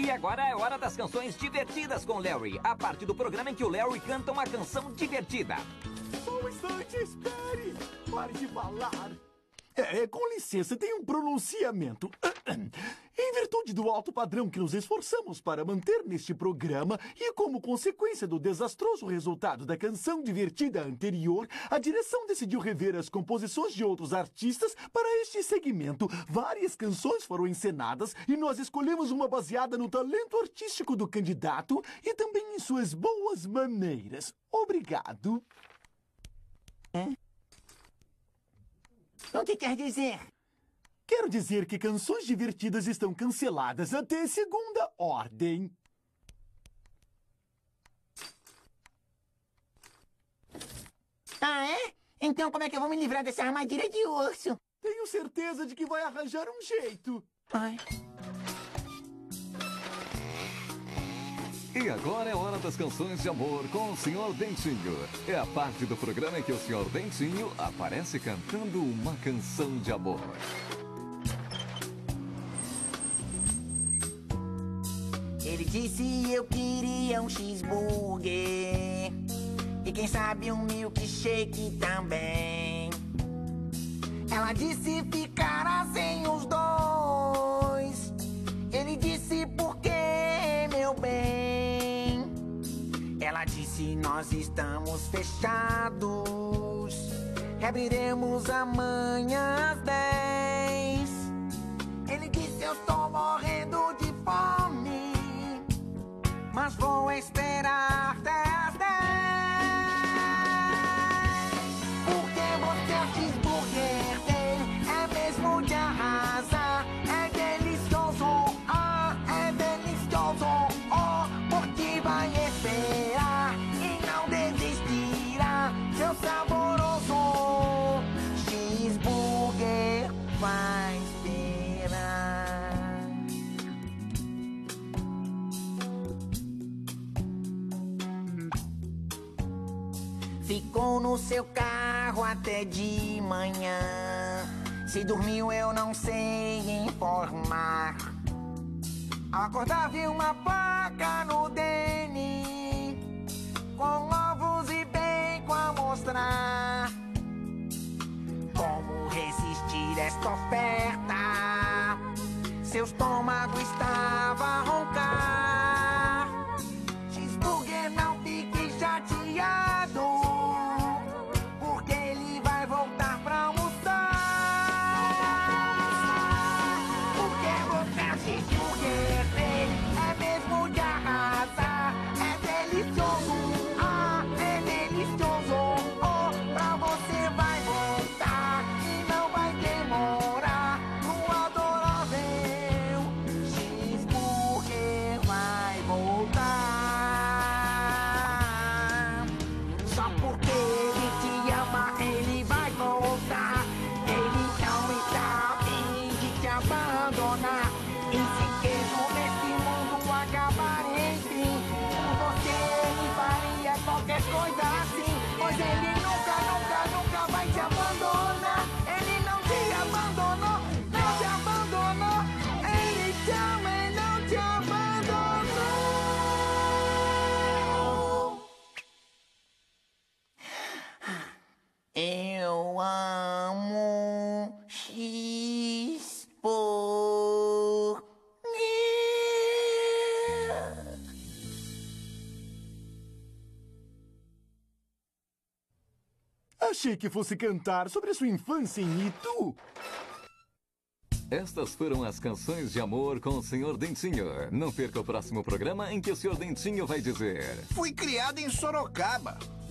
E agora é hora das canções divertidas com o Larry. A parte do programa em que o Larry canta uma canção divertida. Só um instante, espere! Pare de falar. Com licença, tem um pronunciamento. Em virtude do alto padrão que nos esforçamos para manter neste programa e como consequência do desastroso resultado da canção divertida anterior, a direção decidiu rever as composições de outros artistas para este segmento. Várias canções foram encenadas e nós escolhemos uma baseada no talento artístico do candidato e também em suas boas maneiras. Obrigado. O que quer dizer? Quero dizer que canções divertidas estão canceladas até segunda ordem. Ah, é? Então como é que eu vou me livrar dessa armadilha de urso? Tenho certeza de que vai arranjar um jeito. Ai. E agora é hora das canções de amor com o Sr. Dentinho. É a parte do programa em que o Sr. Dentinho aparece cantando uma canção de amor. Ele disse eu queria um cheeseburger e quem sabe um milkshake também. Ela disse ficará sem os dois. Ele disse por quê, meu bem? Ela disse nós estamos fechados. Reabriremos amanhã às 10. Ele disse eu estou morrendo de fome, mas vou esperar até às 10. Porque você é um cheeseburger dele, é mesmo de arrasar. É delicioso, é delicioso, porque vai esperar e não desistirá. Seu saboroso cheeseburger vai esperar. Ficou no seu carro até de manhã. Se dormiu eu não sei informar. Ao acordar viu uma placa no DN com ovos e bacon a mostrar. Como resistir esta oferta? Seu estômago estava a roncar. Cheeseburger, não fique chateado, porque ele vai voltar pra almoçar. Porque você é cheeseburger dele, é mesmo de arrasar. É delicioso, é delicioso, pra você vai voltar e não vai demorar. No adorável cheeseburger vai voltar. Só porque ele te ama, ele vai voltar. Ele não está a fim de te abandonar. E se queijo nesse mundo acabar enfim, por você ele faria qualquer coisa assim. Pois ele nunca, nunca, nunca vai te abandonar. Ele não te abandonou, não te abandonou. Ele te ama e não te abandonou. Eu amo cheeseburger. Achei que fosse cantar sobre a sua infância em Itu. Estas foram as canções de amor com o Sr. Dentinho. Não perca o próximo programa em que o Sr. Dentinho vai dizer: Fui criado em Sorocaba.